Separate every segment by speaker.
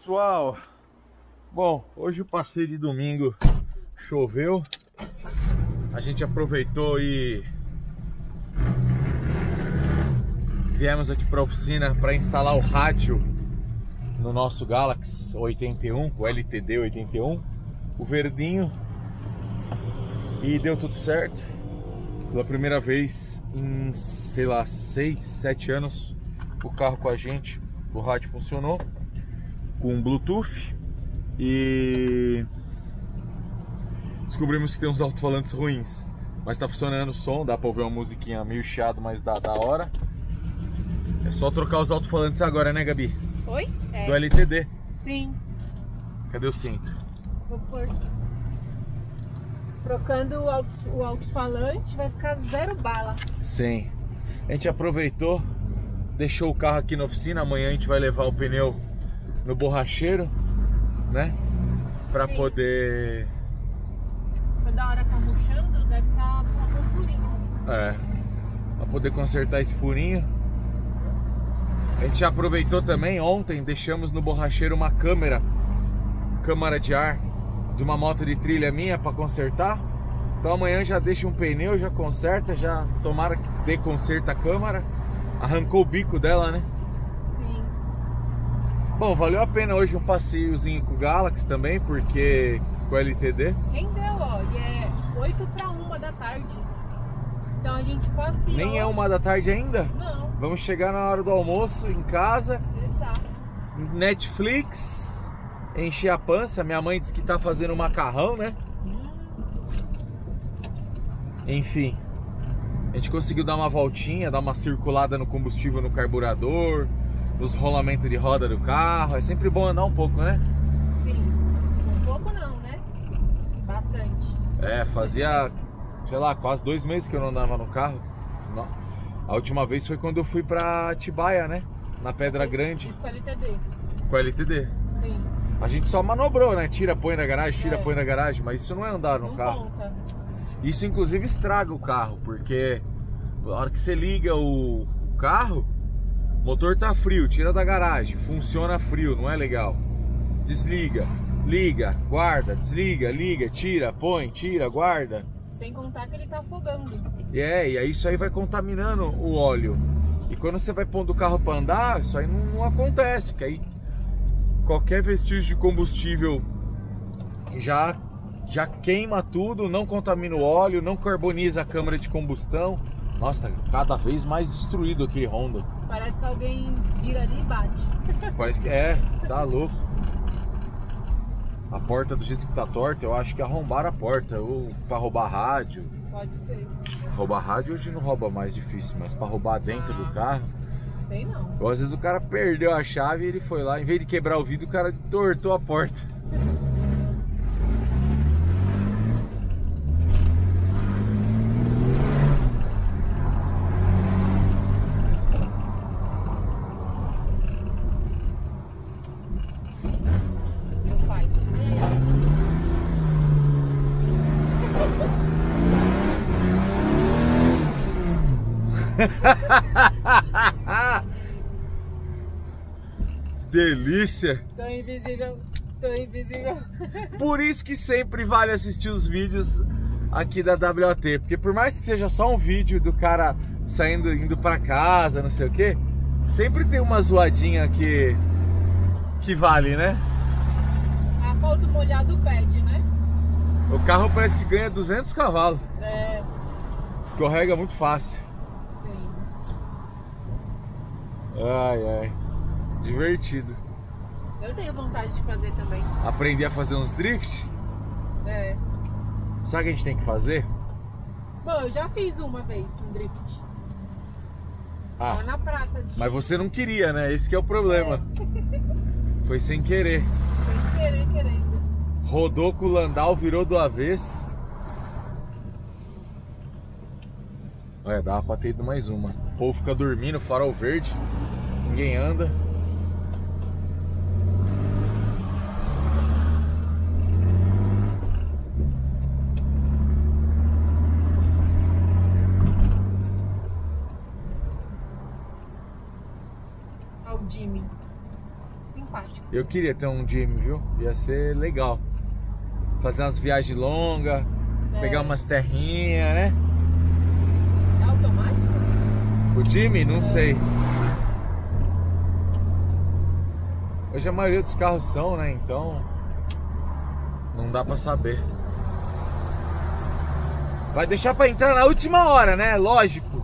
Speaker 1: pessoal, bom, hoje o passeio de domingo choveu, a gente aproveitou e viemos aqui para a oficina para instalar o rádio no nosso Galaxy 81, o LTD 81, o verdinho, e deu tudo certo. Pela primeira vez em, sei lá, 6, 7 anos, o carro com a gente, o rádio funcionou com Bluetooth e descobrimos que tem uns alto-falantes ruins, mas tá funcionando o som, dá pra ouvir uma musiquinha meio chiado, mas da hora. É só trocar os alto-falantes agora, né, Gabi?
Speaker 2: Oi? É.
Speaker 1: Do LTD.
Speaker 2: Sim.
Speaker 1: Cadê o cinto?
Speaker 2: Vou pôr. Trocando o alto-falante vai ficar 0 bala.
Speaker 1: Sim. A gente aproveitou, deixou o carro aqui na oficina. Amanhã a gente vai levar o pneu no borracheiro, né? Pra poder...
Speaker 2: Quando a hora tá murchando, deve estar com um furinho.
Speaker 1: É. Pra poder consertar esse furinho. A gente já aproveitou também ontem, deixamos no borracheiro uma câmara de ar de uma moto de trilha minha para consertar. Então amanhã já deixa um pneu, já conserta, já tomara que dê conserto a câmara. Arrancou o bico dela, né?
Speaker 2: Sim.
Speaker 1: Bom, valeu a pena hoje um passeiozinho com o Galaxy também, porque com o LTD.
Speaker 2: Rendeu, ó, e é 8 para 1 da tarde. Então a gente passeou.
Speaker 1: Nem é 1 da tarde ainda?
Speaker 2: Não.
Speaker 1: Vamos chegar na hora do almoço em casa.
Speaker 2: Exato.
Speaker 1: Netflix, encher a pança. Minha mãe disse que tá fazendo macarrão, né? Enfim, a gente conseguiu dar uma voltinha, dar uma circulada no combustível, no carburador, nos rolamentos de roda do carro. É sempre bom andar um pouco, né?
Speaker 2: Sim, um pouco não, né? Bastante.
Speaker 1: É, fazia, sei lá, quase 2 meses que eu não andava no carro. A última vez foi quando eu fui pra Atibaia, né? Na Pedra Grande.
Speaker 2: Isso com a LTD.
Speaker 1: Com a LTD.
Speaker 2: Sim.
Speaker 1: A gente só manobrou, né? Tira, põe na garagem, tira, põe na garagem. Mas isso não é andar no carro.
Speaker 2: Conta.
Speaker 1: Isso inclusive estraga o carro, porque na hora que você liga o carro, o motor tá frio, tira da garagem, funciona frio, não é legal. Desliga, liga, guarda, desliga, liga, tira, põe, tira, guarda.
Speaker 2: Sem contar que ele tá afogando.
Speaker 1: E aí isso aí vai contaminando o óleo. E quando você vai pondo o carro para andar, isso aí não acontece, porque aí qualquer vestígio de combustível já queima tudo, não contamina o óleo, não carboniza a câmara de combustão. Nossa, tá cada vez mais destruído aquele Honda.
Speaker 2: Parece que alguém vira ali e bate.
Speaker 1: Parece que tá louco. A porta do jeito que tá torta, eu acho que arrombaram a porta, ou pra roubar rádio.
Speaker 2: Pode ser.
Speaker 1: Roubar rádio hoje não rouba mais difícil, mas pra roubar dentro do carro.
Speaker 2: Sei não.
Speaker 1: Ou às vezes o cara perdeu a chave e ele foi lá, em vez de quebrar o vidro, o cara tortou a porta.
Speaker 2: Meu pai.
Speaker 1: Delícia!
Speaker 2: Tô invisível, tô invisível.
Speaker 1: Por isso que sempre vale assistir os vídeos aqui da WAT, porque por mais que seja só um vídeo do cara saindo, indo pra casa, não sei o que, sempre tem uma zoadinha que vale, né?
Speaker 2: Asfalto molhado pede, né?
Speaker 1: O carro parece que ganha 200 cavalos,
Speaker 2: É,
Speaker 1: escorrega muito fácil.
Speaker 2: sim.
Speaker 1: Ai, divertido.
Speaker 2: Eu tenho vontade de fazer também.
Speaker 1: Aprender a fazer uns drift.
Speaker 2: É.
Speaker 1: Sabe o que a gente tem que fazer?
Speaker 2: Bom, eu já fiz uma vez um drift. Lá na praça de...
Speaker 1: Mas você não queria, né? Esse que é o problema. Foi sem querer.
Speaker 2: Sem querer, querendo.
Speaker 1: Rodou com o Landau, virou do avesso. Olha, dava pra ter ido mais uma. O povo fica dormindo, farol verde. Ninguém anda.
Speaker 2: Ao Jimmy. Simpático.
Speaker 1: Eu queria ter um Jimmy, viu? Ia ser legal. Fazer umas viagens longas, pegar umas terrinhas, né?
Speaker 2: É automático?
Speaker 1: O Jimmy? Não sei. Hoje a maioria dos carros são, né? Então não dá pra saber. Vai deixar pra entrar na última hora, né? Lógico.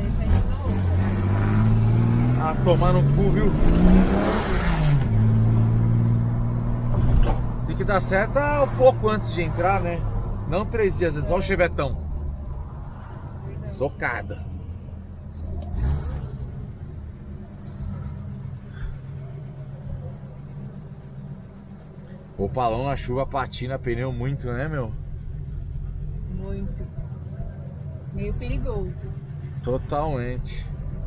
Speaker 1: Ah, tomar no cu, viu? Tem que dar seta um pouco antes de entrar, né? Não 3 dias antes. Olha o chevetão. Socada. O Opalão na chuva patina pneu muito, né, meu?
Speaker 2: Muito. Meio perigoso.
Speaker 1: Totalmente.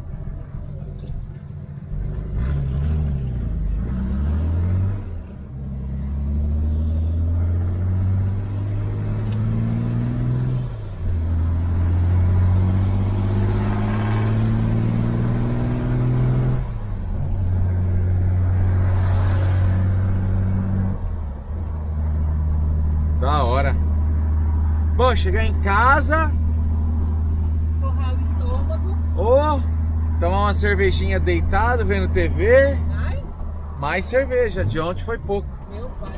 Speaker 1: Da hora. Bom, chegar em casa,
Speaker 2: Forrar o estômago.
Speaker 1: ou tomar uma cervejinha deitado, vendo TV.
Speaker 2: Mas,
Speaker 1: Mais cerveja, de ontem foi pouco.
Speaker 2: meu pai.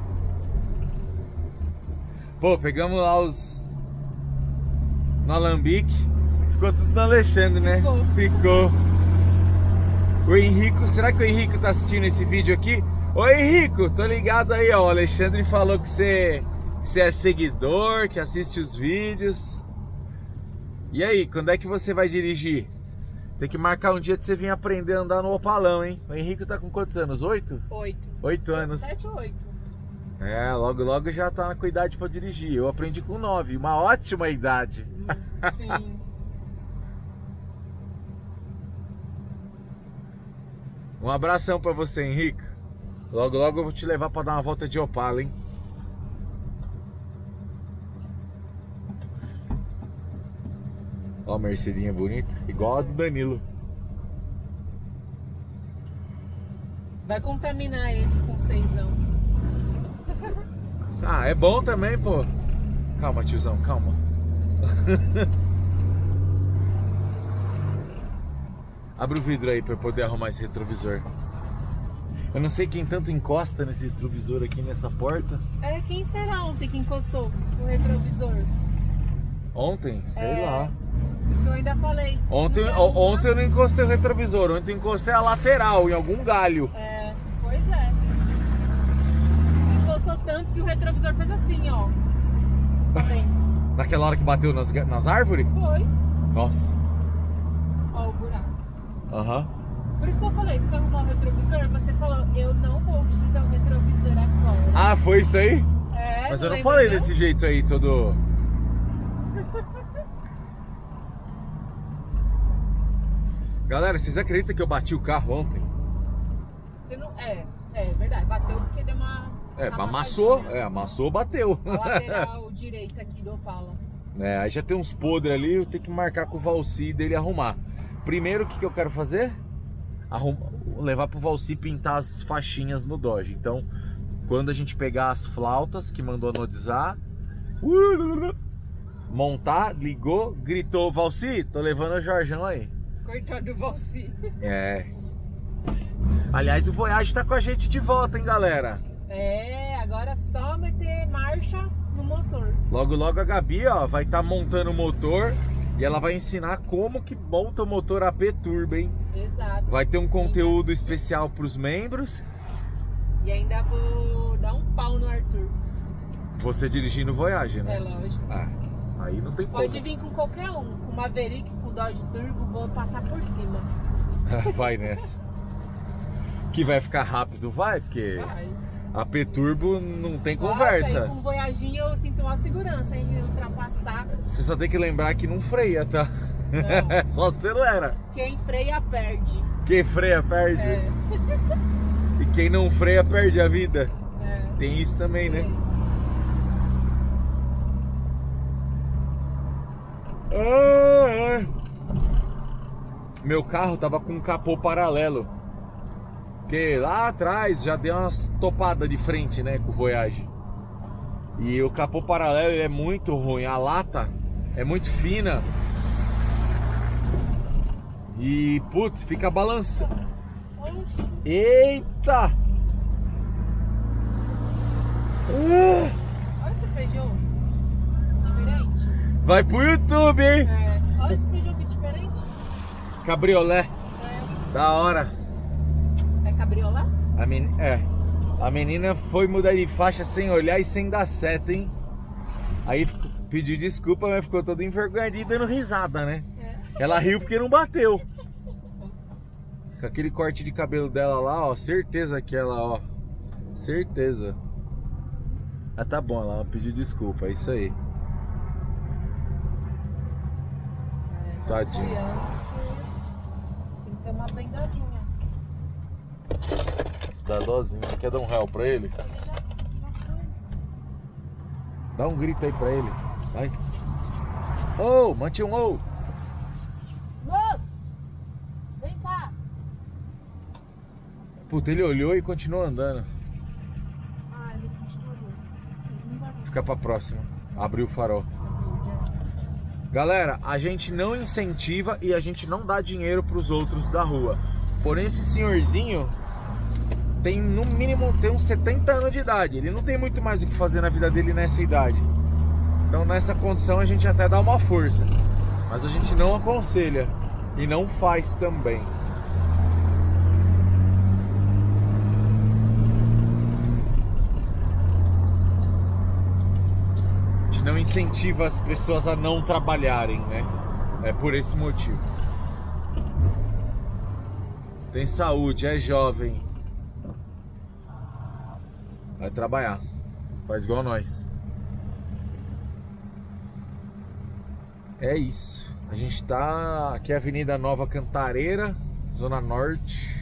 Speaker 1: Pô, pegamos lá os no alambique. Ficou tudo no Alexandre, né? Ficou. O Henrico, será que o Henrico tá assistindo esse vídeo aqui? Ô Henrico, tô ligado aí, ó. O Alexandre falou que você é seguidor, que assiste os vídeos. E aí, quando é que você vai dirigir? Tem que marcar um dia de você vir aprender a andar no Opalão, hein? O Henrico tá com quantos anos? 8?
Speaker 2: 8.
Speaker 1: 8 anos.
Speaker 2: 7 ou 8.
Speaker 1: É, logo já tá com idade pra dirigir. Eu aprendi com 9, uma ótima idade.
Speaker 2: Sim.
Speaker 1: Um abração pra você, Henrique. Logo eu vou te levar pra dar uma volta de Opala, hein? Ó a Mercedinha bonita, igual a do Danilo.
Speaker 2: Vai contaminar ele com 6ão.
Speaker 1: Ah, é bom também, pô. Calma, tiozão, calma. Abre o vidro aí pra eu poder arrumar esse retrovisor. Eu não sei quem tanto encosta nesse retrovisor aqui, nessa porta.
Speaker 2: É, quem será ontem que encostou o retrovisor?
Speaker 1: Ontem? Sei lá.
Speaker 2: Eu ainda falei.
Speaker 1: Ontem eu não encostei o retrovisor, ontem eu encostei a lateral, em algum galho.
Speaker 2: É, pois é. Encostou tanto que o retrovisor fez assim, ó. Tá bem.
Speaker 1: Naquela hora que bateu nas árvores?
Speaker 2: Foi.
Speaker 1: Nossa.
Speaker 2: Ó o buraco.
Speaker 1: Aham.
Speaker 2: Por isso que eu falei, se for arrumar o retrovisor, você falou, eu não vou utilizar o retrovisor agora.
Speaker 1: Ah, foi isso aí?
Speaker 2: É,
Speaker 1: mas eu não
Speaker 2: lembra,
Speaker 1: falei
Speaker 2: não?
Speaker 1: desse jeito aí, todo... Galera, vocês acreditam que eu bati o carro ontem?
Speaker 2: Você não... É verdade, bateu porque deu uma...
Speaker 1: Amassou, bateu.
Speaker 2: A lateral direita aqui do Opala.
Speaker 1: É, aí já tem uns podres ali, eu tenho que marcar com o Valci dele arrumar. Primeiro, o que eu quero fazer? Levar pro Valci pintar as faixinhas no Dodge. Então, quando a gente pegar as flautas que mandou anodizar, montar, ligou, gritou, Valci, tô levando o Jorjão aí.
Speaker 2: Coitado do Valci.
Speaker 1: É. Aliás, o Voyage tá com a gente de volta, hein, galera?
Speaker 2: É, agora é só meter marcha no motor.
Speaker 1: Logo a Gabi, ó, vai estar montando o motor e ela vai ensinar como que monta o motor AP Turbo, hein?
Speaker 2: Exato.
Speaker 1: Vai ter um conteúdo especial pros membros.
Speaker 2: E ainda vou dar um pau no Arthur.
Speaker 1: Você dirigindo o Voyage, né?
Speaker 2: É lógico.
Speaker 1: Ah, aí não tem
Speaker 2: Pode
Speaker 1: como.
Speaker 2: vir com qualquer um. Com uma Maverick, com Dodge Turbo, vou passar por cima.
Speaker 1: Vai nessa. Que vai ficar rápido, vai, porque
Speaker 2: Vai.
Speaker 1: AP Turbo não tem
Speaker 2: Nossa,
Speaker 1: conversa.
Speaker 2: e com o Voyaginho eu sinto uma segurança em ultrapassar.
Speaker 1: Você só tem que lembrar que não freia, tá?
Speaker 2: Não.
Speaker 1: Só acelera.
Speaker 2: Quem freia perde.
Speaker 1: Quem freia perde.
Speaker 2: É.
Speaker 1: E quem não freia perde a vida.
Speaker 2: É.
Speaker 1: Tem isso também, né? Meu carro tava com um capô paralelo. Porque lá atrás já deu umas topadas de frente, né, com o Voyage. E o capô paralelo é muito ruim, a lata é muito fina. E, putz, fica balançando. Eita!
Speaker 2: Olha esse Peugeot diferente.
Speaker 1: Vai pro YouTube, hein?
Speaker 2: É. Olha esse Peugeot que diferente.
Speaker 1: Cabriolé.
Speaker 2: É.
Speaker 1: Da hora.
Speaker 2: É cabriolé?
Speaker 1: A menina foi mudar de faixa sem olhar e sem dar seta, hein? Aí pediu desculpa, mas ficou toda envergonhada e dando risada, né? É. Ela riu porque não bateu. Com aquele corte de cabelo dela lá, ó, certeza que ela, ó, certeza. Ah, tá bom, ela pediu desculpa, é isso aí. Tadinho.
Speaker 2: Tem que ter uma bengadinha.
Speaker 1: Dá dozinha. Quer dar um real pra ele? Dá um grito aí pra ele. Vai. Ô, mante um ô.
Speaker 2: Moço! Vem cá.
Speaker 1: Puta, ele olhou e continuou andando.
Speaker 2: Ah, ele continuou.
Speaker 1: Fica pra próxima. Abriu o farol. Galera, a gente não incentiva e a gente não dá dinheiro pros outros da rua. Porém, esse senhorzinho tem no mínimo uns 70 anos de idade. Ele não tem muito mais o que fazer na vida dele nessa idade. Então nessa condição a gente até dá uma força. Mas a gente não aconselha. E não faz também. A gente não incentiva as pessoas a não trabalharem, né? É por esse motivo. Tem saúde, é jovem. Vai trabalhar. Faz igual nós. É isso. A gente tá aqui é Avenida Nova Cantareira, Zona Norte.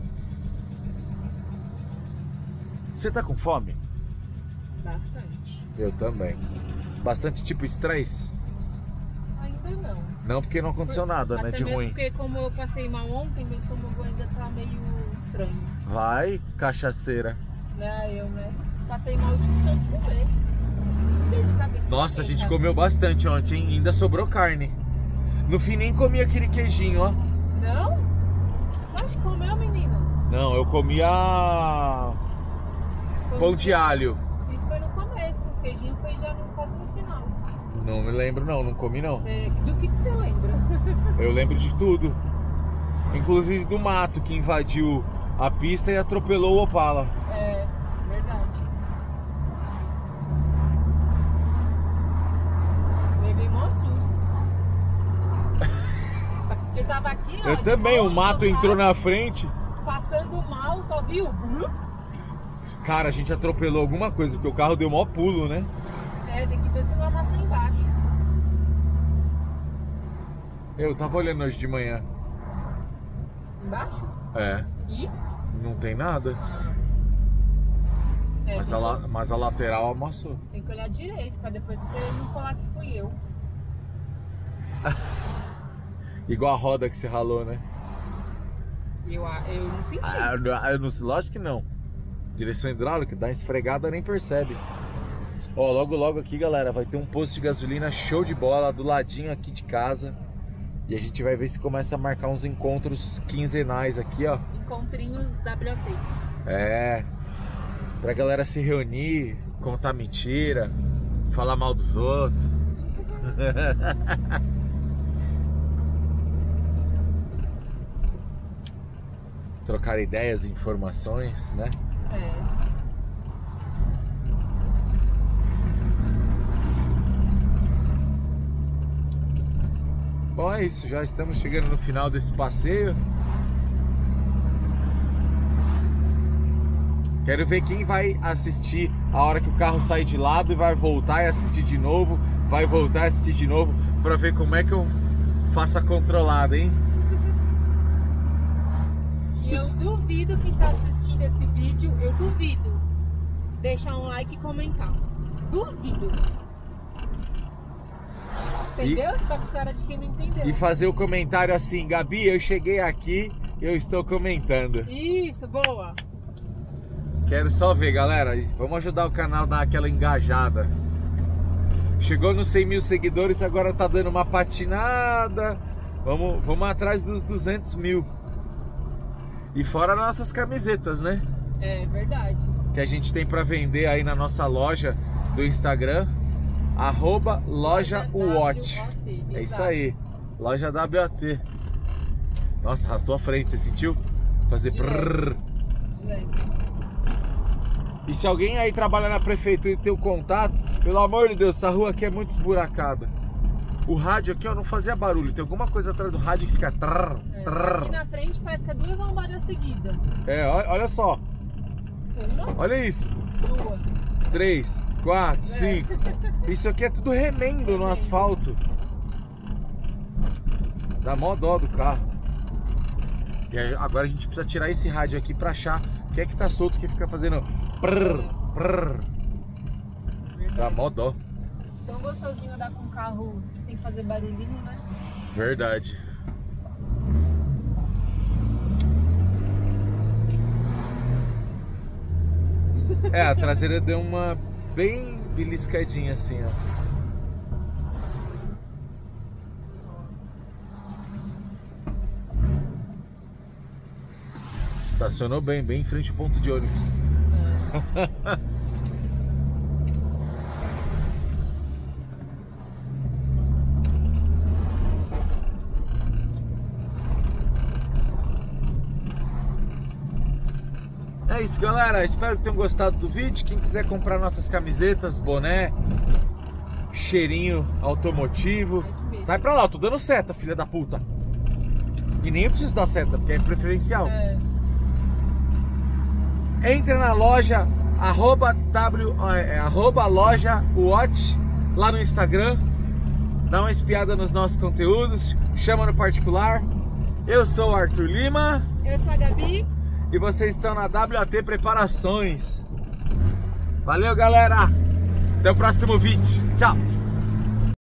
Speaker 1: Você tá com fome?
Speaker 2: Bastante.
Speaker 1: Eu também. Bastante tipo estresse?
Speaker 2: Ainda não.
Speaker 1: Não, porque não aconteceu nada, né, de ruim.
Speaker 2: Porque como eu passei mal ontem, meu estômago ainda tá meio estranho.
Speaker 1: Vai, cachaceira.
Speaker 2: Eu, né? Passei mal de tanto comer.
Speaker 1: Nossa, a gente comeu bastante ontem, hein? Ainda sobrou carne. No fim nem comi aquele queijinho, ó.
Speaker 2: Não? Mas comeu, menina?
Speaker 1: Não, eu comia pão de alho.
Speaker 2: Isso foi no começo, o queijinho foi já quase no final.
Speaker 1: Não me lembro não comi não.
Speaker 2: Do que você lembra?
Speaker 1: Eu lembro de tudo. Inclusive do mato que invadiu a pista e atropelou o Opala.
Speaker 2: É, verdade. Levei mó susto. Porque tava aqui, ó.
Speaker 1: Eu também, o mato entrou na frente.
Speaker 2: Passando mal, só viu?
Speaker 1: Cara, a gente atropelou alguma coisa, porque o carro deu mó pulo, né?
Speaker 2: É, tem que ver se não passa embaixo.
Speaker 1: Eu tava olhando hoje de manhã.
Speaker 2: Embaixo?
Speaker 1: É.
Speaker 2: E?
Speaker 1: Não tem nada.
Speaker 2: É,
Speaker 1: mas a lateral amassou.
Speaker 2: Tem que olhar direito, pra depois você não falar que fui eu.
Speaker 1: Igual a roda que você ralou, né?
Speaker 2: Eu não senti.
Speaker 1: Lógico que não. Direção hidráulica, dá uma esfregada, nem percebe. Ó, logo aqui, galera, vai ter um posto de gasolina show de bola do ladinho aqui de casa. E a gente vai ver se começa a marcar uns encontros quinzenais aqui, ó.
Speaker 2: Encontrinhos WT.
Speaker 1: É. Pra galera se reunir, contar mentira, falar mal dos outros. Trocar ideias e informações, né?
Speaker 2: É.
Speaker 1: Bom, é isso, já estamos chegando no final desse passeio. Quero ver quem vai assistir a hora que o carro sai de lado e vai voltar e assistir de novo, vai voltar e assistir de novo, pra ver como é que eu faço a controlada, hein?
Speaker 2: E eu duvido quem tá assistindo esse vídeo, eu duvido deixar um like e comentar. Duvido. Entendeu? Você tá com cara de quem não entendeu.
Speaker 1: E fazer o comentário assim: Gabi, eu cheguei aqui eu estou comentando.
Speaker 2: Isso, boa.
Speaker 1: Quero só ver, galera. Vamos ajudar o canal a dar aquela engajada. Chegou nos 100 mil seguidores, agora tá dando uma patinada. Vamos atrás dos 200 mil. E fora nossas camisetas, né?
Speaker 2: É verdade.
Speaker 1: Que a gente tem para vender aí na nossa loja do Instagram, @LojaWatch. É isso aí, loja WAT. Nossa, arrastou a frente, você sentiu? Fazer prrr. E se alguém aí trabalha na prefeitura e tem o contato, pelo amor de Deus, essa rua aqui é muito esburacada. O rádio aqui, ó, não fazia barulho. Tem alguma coisa atrás do rádio que fica trrr, trrr.
Speaker 2: Aqui na frente parece que é 2 lombadas seguidas.
Speaker 1: É, olha só. Olha isso.
Speaker 2: 2,
Speaker 1: 3, 4, 5. Isso aqui é tudo remendo no asfalto. Dá mó dó do carro. E agora a gente precisa tirar esse rádio aqui pra achar o que é que tá solto, que fica fazendo prrr, prrr. Dá mó dó.
Speaker 2: Tão gostosinho andar com o carro sem fazer barulhinho, né?
Speaker 1: Verdade. É, a traseira deu uma bem beliscadinha assim, ó. Estacionou bem em frente ao ponto de ônibus. É isso, galera, espero que tenham gostado do vídeo. Quem quiser comprar nossas camisetas, boné, cheirinho automotivo, sai pra lá, eu tô dando seta, filha da puta. E nem eu preciso dar seta, porque é preferencial. Entra na loja @LojaWatch lá no Instagram, dá uma espiada nos nossos conteúdos, chama no particular. Eu sou o Arthur Lima.
Speaker 2: Eu sou a Gabi.
Speaker 1: E vocês estão na WAT Preparações. Valeu, galera. Até o próximo vídeo. Tchau.